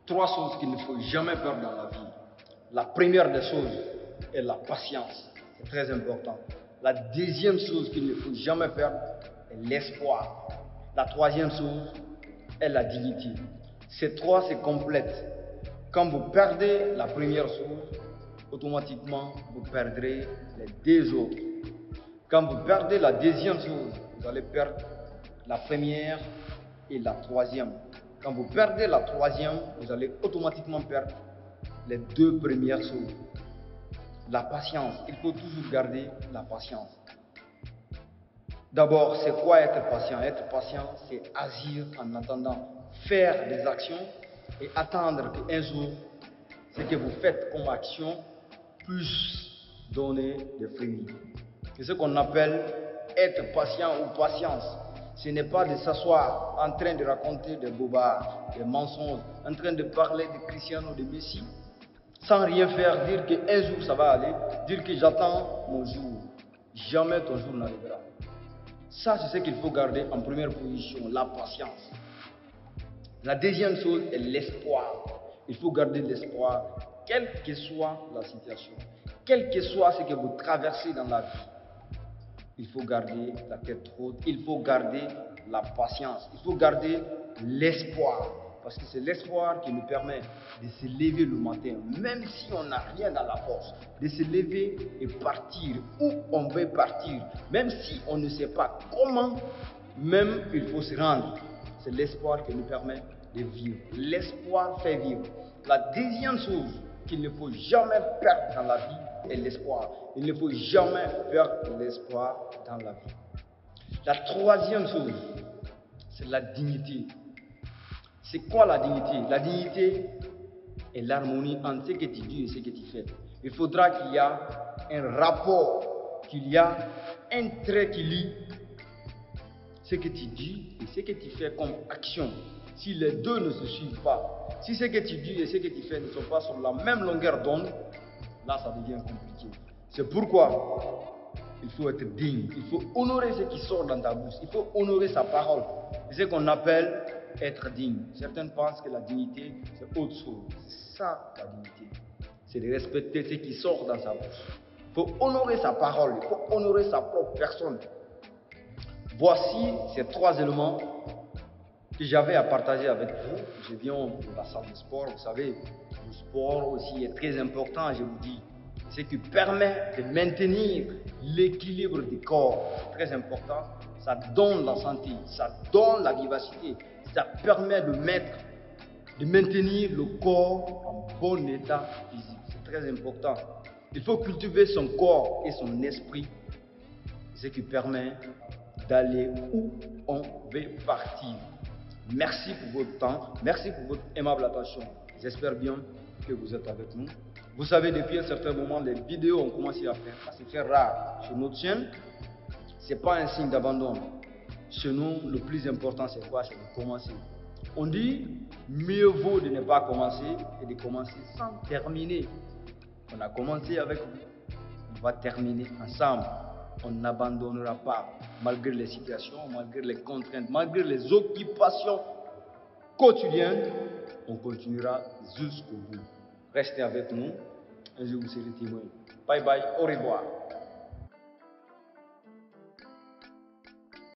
Trois choses qu'il ne faut jamais perdre dans la vie. La première des choses est la patience. C'est très important. La deuxième chose qu'il ne faut jamais perdre est l'espoir. La troisième chose est la dignité. Ces trois se complètent. Quand vous perdez la première chose, automatiquement, vous perdrez les deux autres. Quand vous perdez la deuxième chose, vous allez perdre la première et la troisième. Quand vous perdez la troisième, vous allez automatiquement perdre les deux premières choses. La patience, il faut toujours garder la patience. D'abord, c'est quoi être patient? Être patient, c'est agir en attendant, faire des actions et attendre qu'un jour, ce que vous faites comme action puisse donner des fruits. C'est ce qu'on appelle être patient ou patience. Ce n'est pas de s'asseoir en train de raconter des bobards, des mensonges, en train de parler de Cristiano, de Messi, sans rien faire, dire qu'un jour ça va aller, dire que j'attends mon jour. Jamais ton jour n'arrivera. Ça, c'est ce qu'il faut garder en première position, la patience. La deuxième chose est l'espoir. Il faut garder l'espoir, quelle que soit la situation, quel que soit ce que vous traversez dans la vie. Il faut garder la tête haute, il faut garder la patience, il faut garder l'espoir. Parce que c'est l'espoir qui nous permet de se lever le matin, même si on n'a rien dans la poche, de se lever et partir où on veut partir, même si on ne sait pas comment, même il faut se rendre. C'est l'espoir qui nous permet de vivre. L'espoir fait vivre. La deuxième chose qu'il ne faut jamais perdre dans la vie est l'espoir. Il ne faut jamais perdre l'espoir dans la vie. La troisième chose, c'est la dignité. C'est quoi la dignité? La dignité est l'harmonie entre ce que tu dis et ce que tu fais. Il faudra qu'il y ait un rapport, qu'il y ait un trait qui lie ce que tu dis et ce que tu fais comme action. Si les deux ne se suivent pas, si ce que tu dis et ce que tu fais ne sont pas sur la même longueur d'onde, là ça devient compliqué. C'est pourquoi il faut être digne, il faut honorer ce qui sort dans ta bouche, il faut honorer sa parole. C'est ce qu'on appelle être digne. Certains pensent que la dignité c'est autre chose. C'est ça la dignité. C'est de respecter ce qui sort dans sa bouche. Il faut honorer sa parole, il faut honorer sa propre personne. Voici ces trois éléments que j'avais à partager avec vous. Je viens de la salle de sport, vous savez, le sport aussi est très important, je vous dis. Ce qui permet de maintenir l'équilibre du corps, c'est très important. Ça donne la santé, ça donne la vivacité, ça permet de maintenir le corps en bon état physique. C'est très important. Il faut cultiver son corps et son esprit, ce qui permet d'aller où on veut partir. Merci pour votre temps, merci pour votre aimable attention. J'espère bien que vous êtes avec nous. Vous savez, depuis un certain moment, les vidéos ont commencé à se faire rares sur notre chaîne. Ce n'est pas un signe d'abandon. Chez nous, le plus important, c'est quoi? C'est de commencer. On dit, mieux vaut de ne pas commencer et de commencer sans terminer. On a commencé avec vous, on va terminer ensemble. On n'abandonnera pas, malgré les situations, malgré les contraintes, malgré les occupations quotidiennes, on continuera jusqu'au bout. Restez avec nous, un jour vous serez témoin. Bye bye, au revoir.